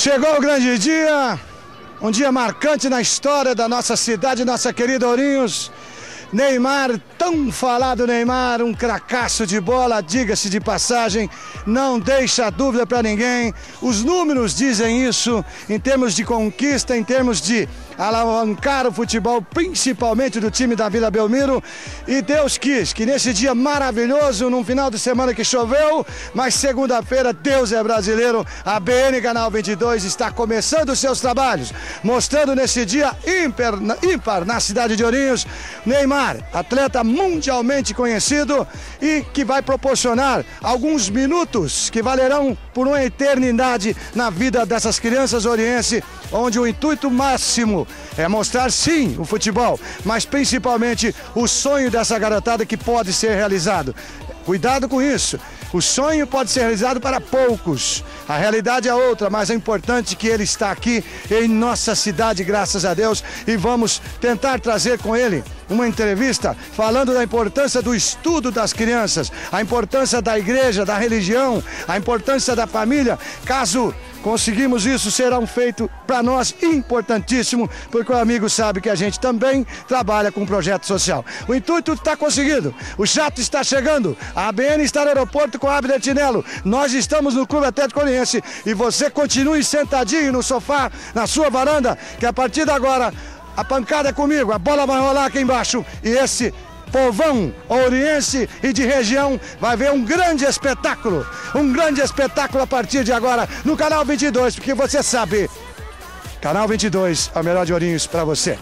Chegou o grande dia, um dia marcante na história da nossa cidade, nossa querida Ourinhos. Neymar, tão falado Neymar, um cracaço de bola, diga-se de passagem, não deixa dúvida para ninguém. Os números dizem isso, em termos de conquista, em termos de alavancar o futebol, principalmente do time da Vila Belmiro. E Deus quis que nesse dia maravilhoso, num final de semana que choveu, mas segunda-feira, Deus é brasileiro, a BN Canal 22 está começando os seus trabalhos, mostrando nesse dia ímpar na cidade de Ourinhos, Neymar, atleta mundialmente conhecido e que vai proporcionar alguns minutos que valerão por uma eternidade na vida dessas crianças orienses, onde o intuito máximo é mostrar sim o futebol, mas principalmente o sonho dessa garotada que pode ser realizado. Cuidado com isso. O sonho pode ser realizado para poucos, a realidade é outra, mas é importante que ele está aqui em nossa cidade, graças a Deus, e vamos tentar trazer com ele uma entrevista falando da importância do estudo das crianças, a importância da igreja, da religião, a importância da família. Caso conseguimos isso, será um feito para nós importantíssimo, porque o amigo sabe que a gente também trabalha com um projeto social. O intuito está conseguido, o jato está chegando, a ABN está no aeroporto com a Abner Tinello, nós estamos no Clube Atlético Oriense e você continue sentadinho no sofá, na sua varanda, que a partir de agora a pancada é comigo, a bola vai rolar aqui embaixo e esse povão oriense e de região vai ver um grande espetáculo a partir de agora no Canal 22, porque você sabe, Canal 22 é o melhor de Ourinhos para você.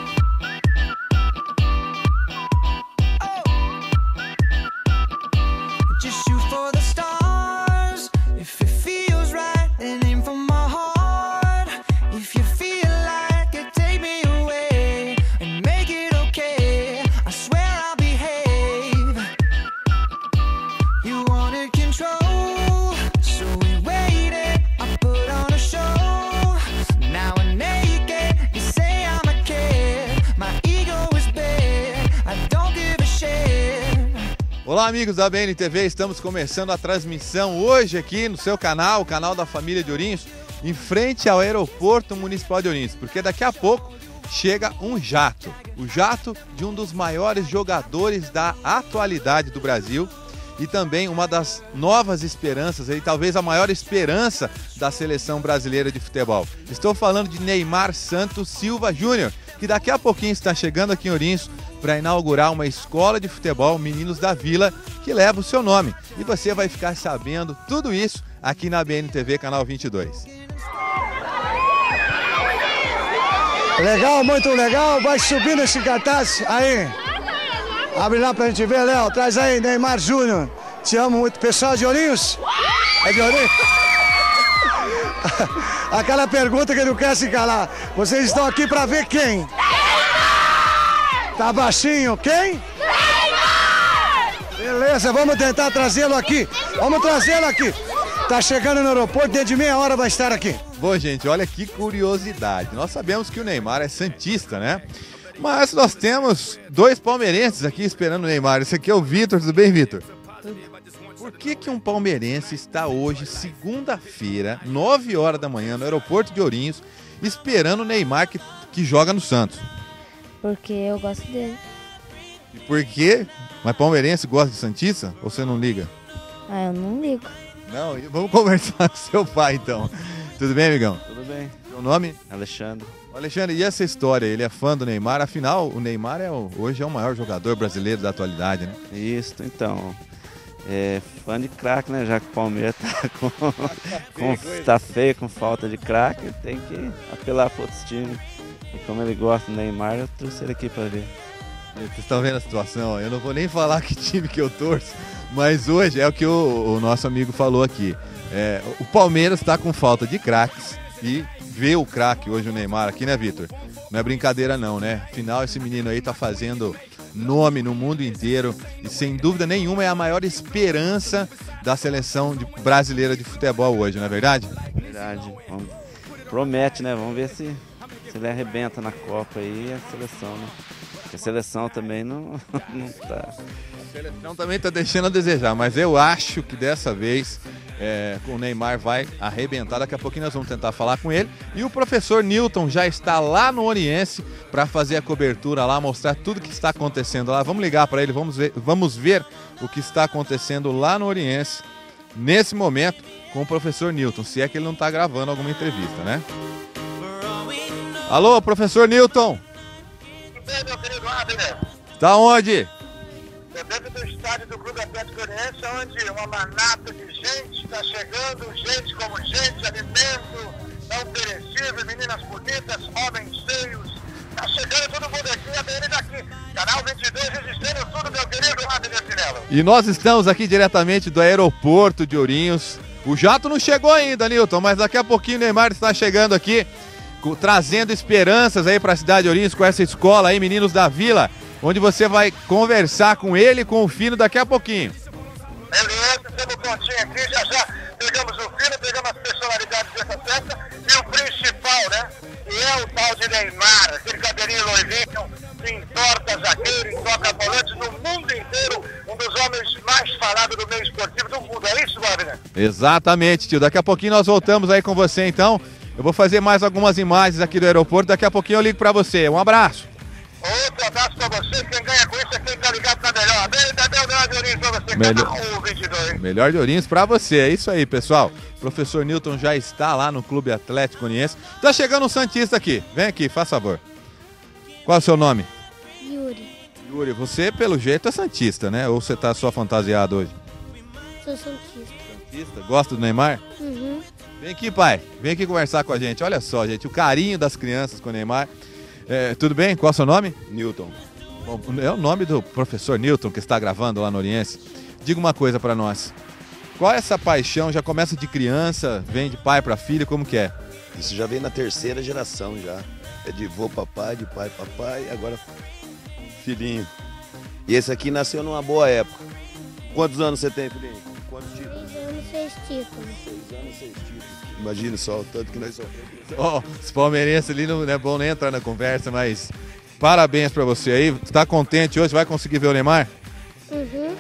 Olá amigos da ABN TV, estamos começando a transmissão hoje aqui no seu canal, o canal da família de Ourinhos, em frente ao aeroporto municipal de Ourinhos, porque daqui a pouco chega um jato, o jato de um dos maiores jogadores da atualidade do Brasil e também uma das novas esperanças, aí, talvez a maior esperança da seleção brasileira de futebol. Estou falando de Neymar Santos Silva Júnior, que daqui a pouquinho está chegando aqui em Ourinhos para inaugurar uma escola de futebol Meninos da Vila, que leva o seu nome. E você vai ficar sabendo tudo isso aqui na ABN TV, Canal 22. Legal, muito legal, vai subindo esse cartaz aí. Abre lá pra gente ver, Léo, traz aí, Neymar Júnior. Te amo muito. Pessoal de Ourinhos? É de Ourinhos? Aquela pergunta que não quer se calar. Vocês estão aqui para ver quem? Tá baixinho, quem? Neymar! Beleza, vamos tentar trazê-lo aqui. Vamos trazê-lo aqui. Tá chegando no aeroporto, dentro de meia hora vai estar aqui. Bom, gente, olha que curiosidade. Nós sabemos que o Neymar é santista, né? Mas nós temos dois palmeirenses aqui esperando o Neymar. Esse aqui é o Vitor. Tudo bem, Vitor? Por que um palmeirense está hoje, segunda-feira, 9 horas da manhã, no aeroporto de Ourinhos, esperando o Neymar que joga no Santos? Porque eu gosto dele. E por quê? Mas palmeirense gosta de santista? Ou você não liga? Ah, eu não ligo. Não, vamos conversar com seu pai, então. Tudo bem, amigão? Tudo bem. Seu nome? Alexandre. Alexandre, e essa história? Ele é fã do Neymar, afinal, o Neymar hoje é o maior jogador brasileiro da atualidade, né? Isso, então. É fã de craque, né? Já que o Palmeiras tá feio, com falta de craque, tem que apelar para outros times. E como ele gosta do Neymar, eu trouxe ele aqui para ver. Vocês estão vendo a situação? Eu não vou nem falar que time que eu torço, mas hoje é o que o nosso amigo falou aqui. O Palmeiras está com falta de craques e vê o craque hoje, o Neymar, aqui, né, Vitor? Não é brincadeira não, né? Afinal, esse menino aí tá fazendo nome no mundo inteiro e sem dúvida nenhuma é a maior esperança da seleção brasileira de futebol hoje, não é verdade? Verdade. Promete, né? Vamos ver se ele arrebenta na Copa aí a seleção, né? Porque a seleção também não tá. A seleção também tá deixando a desejar, mas eu acho que dessa vez O Neymar vai arrebentar. Daqui a pouquinho nós vamos tentar falar com ele. E o professor Newton já está lá no Oriense para fazer a cobertura lá, mostrar tudo que está acontecendo lá. Vamos ligar para ele, vamos ver o que está acontecendo lá no Oriense nesse momento com o professor Newton, se é que ele não está gravando alguma entrevista, né? Alô, professor Newton? Tudo bem, meu querido Abner? Tá onde? Dentro do estádio do Clube Atlético Oriense, onde uma manata de gente está chegando, gente como gente, alimento não perecível, meninas bonitas, homens feios. Está chegando todo mundo aqui, a BN daqui. Canal 22 registrando tudo, meu querido Abner Pinello. E nós estamos aqui diretamente do aeroporto de Ourinhos. O jato não chegou ainda, Newton, mas daqui a pouquinho o Neymar está chegando aqui, trazendo esperanças aí para a cidade de Ourinhos com essa escola aí, Meninos da Vila, onde você vai conversar com ele e com o Fino daqui a pouquinho. Beleza, estamos prontinhos aqui, já pegamos o Fino, pegamos as personalidades dessa festa e o principal, né? Que é o tal de Neymar, aquele cabelinho loirinho, que entorta zagueiro, toca volante no mundo inteiro, um dos homens mais falados do meio esportivo do mundo, é isso, Wagner? Exatamente, tio. Daqui a pouquinho nós voltamos aí com você, então. Eu vou fazer mais algumas imagens aqui do aeroporto, daqui a pouquinho eu ligo pra você. Um abraço. Outro abraço pra você, quem ganha com isso é quem tá ligado na melhor. Melhor de Ourinhos pra você, canal 22. Melhor de Ourinhos pra você, é isso aí, pessoal. O professor Newton já está lá no Clube Atlético Oriense. Tá chegando um santista aqui, vem aqui, faz favor. Qual é o seu nome? Yuri. Yuri, você pelo jeito é santista, né? Ou você tá só fantasiado hoje? Sou santista. Santista? Gosta do Neymar? Uhum. Vem aqui, pai. Vem aqui conversar com a gente. Olha só, gente, o carinho das crianças com o Neymar. Tudo bem? Qual é o seu nome? Newton. Bom, é o nome do professor Newton que está gravando lá no Oriense. Diga uma coisa para nós. Qual é essa paixão? Já começa de criança, vem de pai para filho, como que é? Isso já vem na terceira geração já. É de vô papai, de pai papai, agora filhinho. E esse aqui nasceu numa boa época. Quantos anos você tem, filhinho? Quantos títulos? 6 anos, 6 títulos. 6 anos, 6 títulos. Imagina só o tanto que nós sofremos. Os palmeirenses ali não é bom nem entrar na conversa, mas parabéns para você aí. Tá contente hoje? Vai conseguir ver o Neymar? Uhum.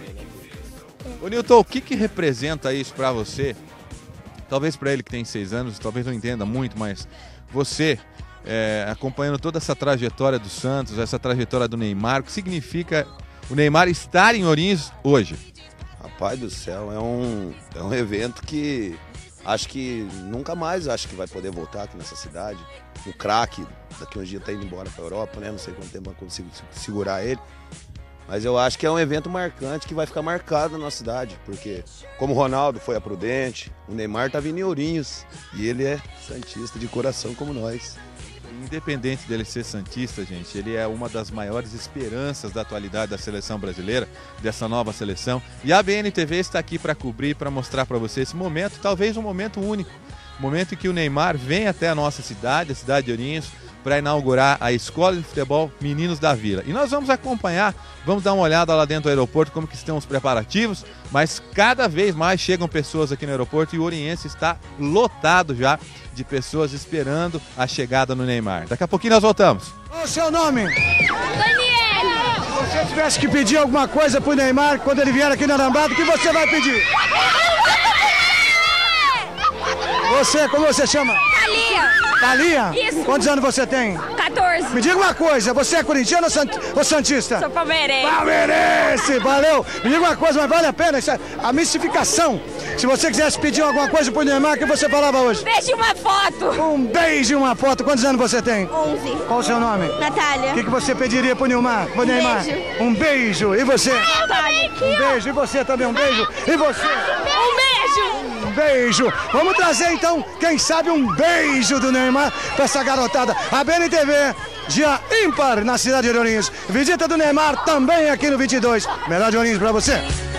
Ô Newton, o que representa isso para você? Talvez para ele que tem 6 anos, talvez não entenda muito, mas você acompanhando toda essa trajetória do Santos, essa trajetória do Neymar, o que significa o Neymar estar em Ourinhos hoje? Rapaz do céu, é um evento que acho que nunca mais vai poder voltar aqui nessa cidade. O craque, daqui a uns dias tá indo embora para a Europa, né? Não sei quanto tempo eu consigo segurar ele. Mas eu acho que é um evento marcante que vai ficar marcado na nossa cidade. Porque como o Ronaldo foi a Prudente, o Neymar tá vindo em Ourinhos. E ele é santista de coração como nós. Independente dele ser santista, gente, ele é uma das maiores esperanças da atualidade da seleção brasileira, dessa nova seleção. E a BNTV está aqui para cobrir, para mostrar para você esse momento, talvez um momento único. Momento em que o Neymar vem até a nossa cidade, a cidade de Ourinhos, para inaugurar a Escola de Futebol Meninos da Vila. E nós vamos acompanhar, vamos dar uma olhada lá dentro do aeroporto, como que estão os preparativos, mas cada vez mais chegam pessoas aqui no aeroporto e o Oriense está lotado já de pessoas esperando a chegada no Neymar. Daqui a pouquinho nós voltamos. Qual o seu nome? Daniela! Se você tivesse que pedir alguma coisa pro Neymar quando ele vier aqui na Arambada, o que você vai pedir? Você, como você chama? Thalia. Thalia? Isso. Quantos anos você tem? 14. Me diga uma coisa, você é corintiano ou santista? Sou palmeirense. Palmeirense, valeu! Me diga uma coisa, mas vale a pena isso, a mistificação. Se você quisesse pedir alguma coisa pro Neymar, o que você falava hoje? Deixe uma foto. Um beijo e uma foto. Quantos anos você tem? 11. Qual o seu nome? Natália. O que você pediria pro Neymar? Beijo. Um beijo. E você? Natália. Um beijo. E você também, um beijo. E você? Um beijo. Um beijo. Vamos trazer então, quem sabe, um beijo do Neymar pra essa garotada. A BNTV, dia ímpar na cidade de Ourinhos. Visita do Neymar também aqui no 22. Melhor de Ourinhos pra você.